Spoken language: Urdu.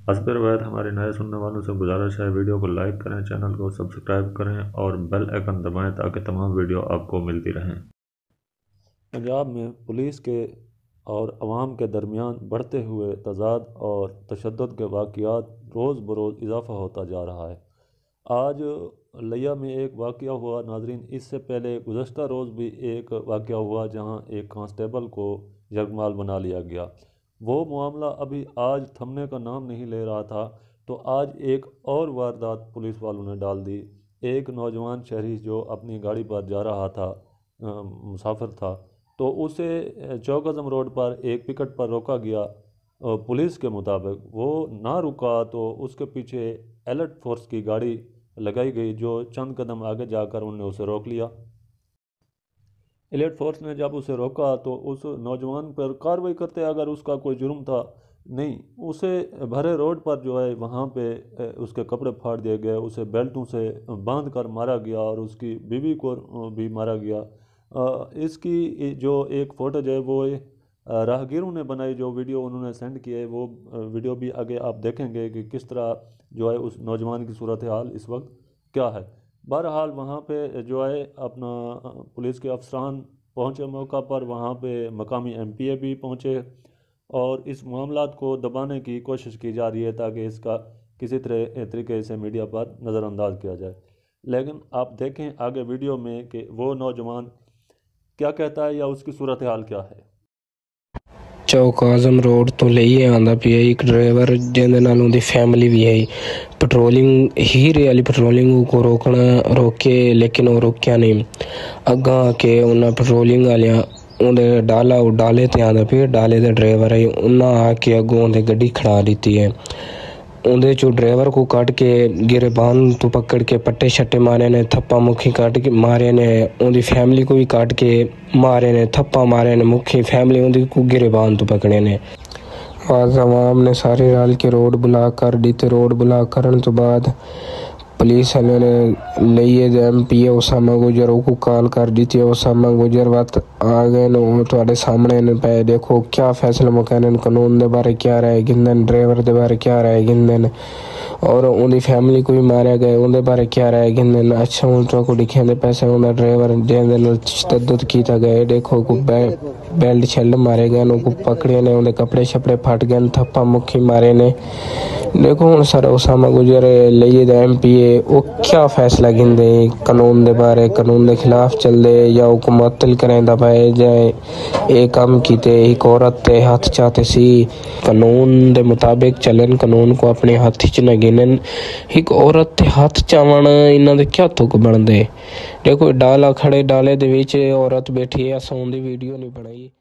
حسب روایت ہمارے نئے سننے والوں سے گزارش ہے ویڈیو کو لائک کریں، چینل کو سبسکرائب کریں اور بیل آئیکن دبائیں تاکہ تمام ویڈیو آپ کو ملتی رہیں۔ پنجاب میں پولیس کے اور عوام کے درمیان بڑھتے ہوئے تضاد اور تشدد کے واقعات روز بروز اضافہ ہوتا جا رہا ہے۔ آج لیا میں ایک واقعہ ہوا ناظرین، اس سے پہلے گزشتہ روز بھی ایک واقعہ ہوا جہاں ایک کانسٹیبل کو یرغمال بنا لیا گیا۔ وہ معاملہ ابھی آج تھمنے کا نام نہیں لے رہا تھا تو آج ایک اور واردات پولیس والوں نے ڈال دی۔ ایک نوجوان شہری جو اپنی گاڑی پر جا رہا تھا، مسافر تھا، تو اسے چوک اعظم روڈ پر ایک پکٹ پر روکا گیا۔ پولیس کے مطابق وہ نہ رکا تو اس کے پیچھے ایلیٹ فورس کی گاڑی لگائی گئی جو چند قدم آگے جا کر انہوں نے اسے روک لیا۔ ایلیٹ فورس نے جب اسے روکا تو اس نوجوان پر کارروائی کرتے اگر اس کا کوئی جرم تھا نہیں، اسے بھرے روڈ پر جو ہے وہاں پہ اس کے کپڑے پھاڑ دیے گئے، اسے بیلٹوں سے باندھ کر مارا گیا اور اس کی بیوی کو بھی مارا گیا۔ اس کی جو ایک فوٹوج ہے وہ راہگیروں نے بنائی، جو ویڈیو انہوں نے سینڈ کی ہے، وہ ویڈیو بھی آگے آپ دیکھیں گے کہ کس طرح جو ہے اس نوجوان کی صورتحال اس وقت کیا ہے۔ بہرحال وہاں پہ جو ہے اپنا پولیس کے افسران پہنچے موقع پر، وہاں پہ مقامی MPA بھی پہنچے اور اس معاملات کو دبانے کی کوشش کی جا رہی ہے تاکہ اس کا کسی طریقے سے میڈیا پر نظر انداز کیا جائے۔ لیکن آپ دیکھیں آگے ویڈیو میں کہ وہ نوجوان کیا کہتا ہے یا اس کی صورتحال کیا ہے۔ چوک اعظم روڈ تو لئیے آندا پیا ایک ڈرائیور جن نال اون دی فیملی بھی ہے، پٹرولنگ ہیرے والی پٹرولنگ کو روکے لیکن وہ روکیا نہیں۔ اگاں کے انہاں پٹرولنگ والیاں اندے ڈالے تے آندا پیا، ڈالے دے ڈرائیور ہے، انہاں آ کے اگوں دے گڈی کھڑا دیتی ہے۔ اندے چو ڈرائیور کو کٹ کے گربان تو پکڑ کے پٹے شٹے مارے نے، تھپا مکھی کٹ کے مارے نے، ان دی فیملی کو بھی کٹ کے مارے نے، تھپا مارے نے، مکھی فیملی ان دی کو گربان تو پکڑے نے۔ آج عوام نے سارے رل کے روڈ بلاک کر دیتے۔ روڈ بلاک کرن تو بعد پولیس والے نے لئیے MPA اسامہ گجر کو کال کر دیتی۔ اسامہ گجر وقت آ گئے نو تواڈے سامنے نے پہ دیکھو کیا فیصلہ مکانن، قانون دے بارے کیا رائے گندن، ڈرائیور دے بارے کیا رائے گندن اور ان دی فیملی کو بھی مارے گئے، ان دے بارے کیا رائے گندن۔ اچھا ان کو لکھیں دے پیسے ان دا ڈرائیور جن دے نال تشدد کیتا گئے، دیکھو کو بیلٹ چھل مارے گئے، ان کو پکڑے نے، ان دے کپڑے شپڑے پھٹ گئے، تھپا مکھی مارے نے۔ دیکھو ہن سر اسامہ گجر لئیے دے MPA وہ کیا فیصلہ گھندے قانون دے بارے، قانون دے خلاف چل دے یا وہ کو معطل کریں دا پائے جائے۔ ایک کام کیتے ایک عورت تے ہاتھ چاہتے سی، قانون دے مطابق چلن، قانون کو اپنے ہاتھ چ نہ گنن۔ ایک عورت تے ہاتھ چاون انہاں دے کیا تک بن دے۔ دیکھو ڈالا کھڑے، ڈالے دے وچ عورت بیٹھی ہے، اساں دی ویڈیو نہیں بنائی۔